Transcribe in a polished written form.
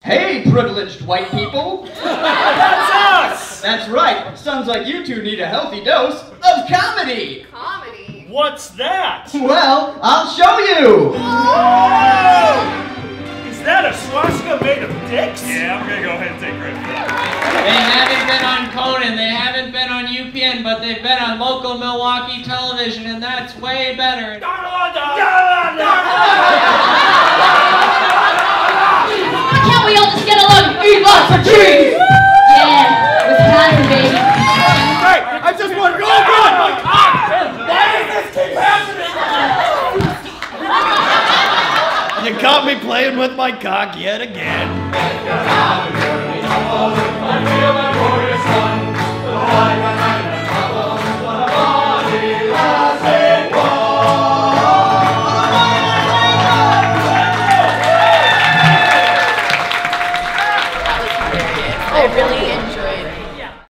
Hey, privileged white people! That's us! That's right. Sounds like you two need a healthy dose of comedy! Comedy? What's that? Well, I'll show you! Whoa! Is that a swastika made of dicks? Yeah, I'm gonna go ahead and take credit for that. They haven't been on Conan, they haven't been on UPN, but they've been on local Milwaukee television, and that's way better. Can't we all just get along and eat lots of cheese? Yeah, Wisconsin, baby. Hey, I just want to go on my cock! Why does this keep happening? You caught me playing with my cock yet again. I really